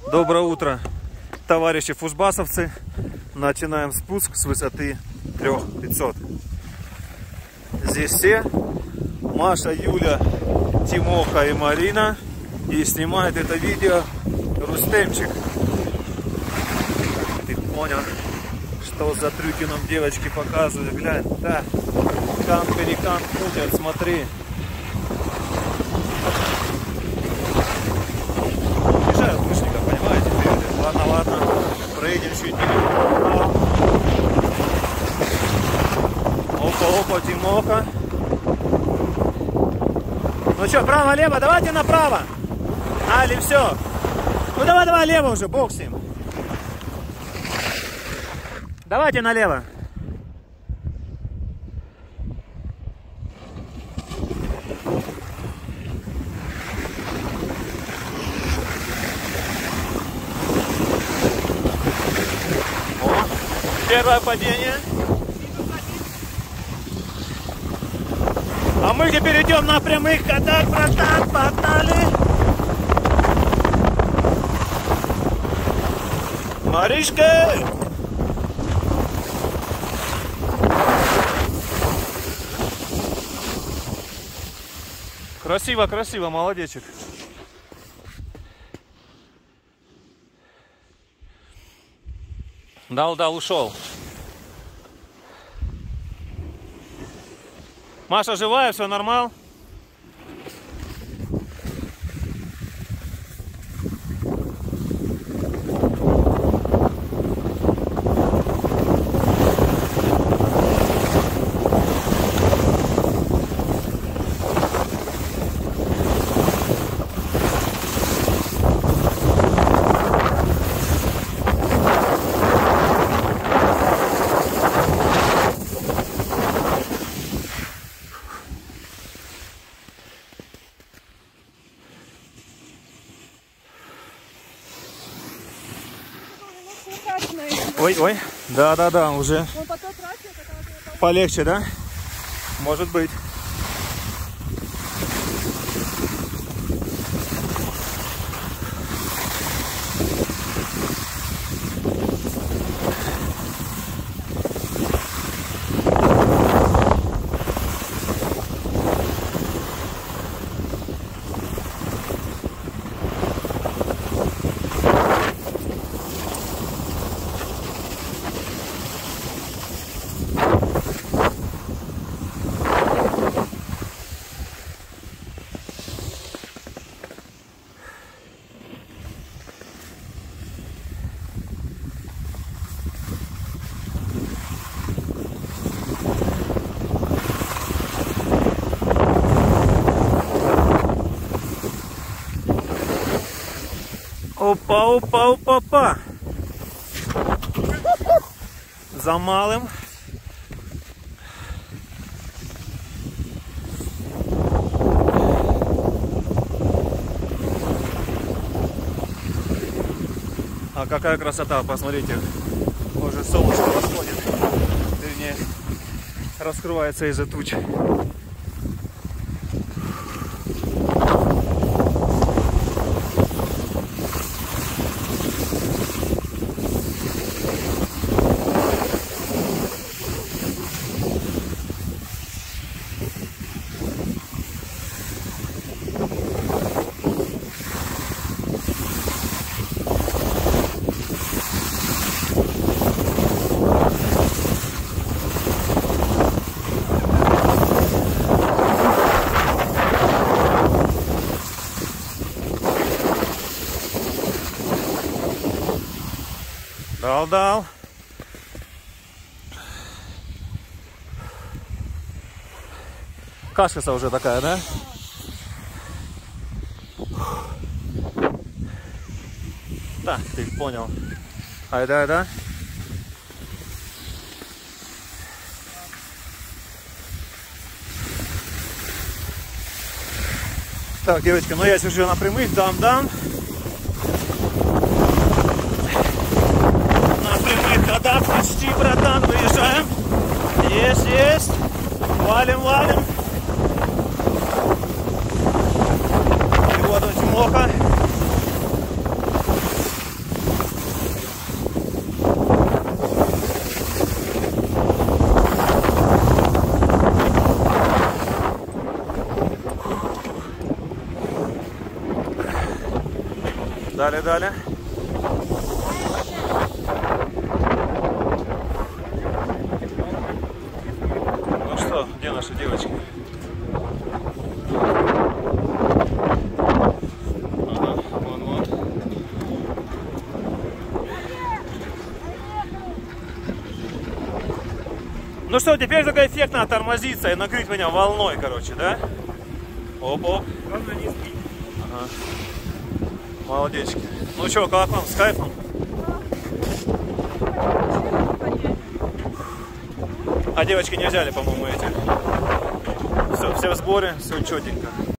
Доброе утро, товарищи фужбасовцы. Начинаем спуск с высоты 3500. Здесь все: Маша, Юля, Тимоха и Марина. И снимает это видео Рустемчик. Ты понял, что за трюки нам девочки показывают? Глянь, да, кант-перекант крутят, смотри. Обижают лыжников, понимаете? Ладно, ладно, проедем чуть не. Опа, Тимоха. Ну что, право-лево, давайте направо. Али, все. Ну давай лево уже, бог с ним. Давайте налево. О, первое падение. А мы теперь идем на прямых катах, братан, погнали. Маришка! Красиво, красиво, молодечек. Дал, ушел. Маша живая, все нормал? Ой, да, уже полегче, да? Может быть. Опа. За малым. А какая красота, посмотрите. Уже солнышко восходит. Вернее, раскрывается из-за туч. Дал. Кашка уже такая, да? Да, ты понял. Айда. Так, девочки, ну я сижу на прямых, дам. Да, почти, братан, выезжаем. Есть. Валим. И вот он, Тимоха. Далее, далее. Ну что, где наши девочки? Ага, вон. Ну что, теперь только эффектно тормозиться и накрыть меня волной, короче, да? Оп-оп. Главное не сбить. Ага. Молодечки. Ну что, как вам? С кайфом? А девочки не взяли, по-моему, эти. Все в сборе, все четенько.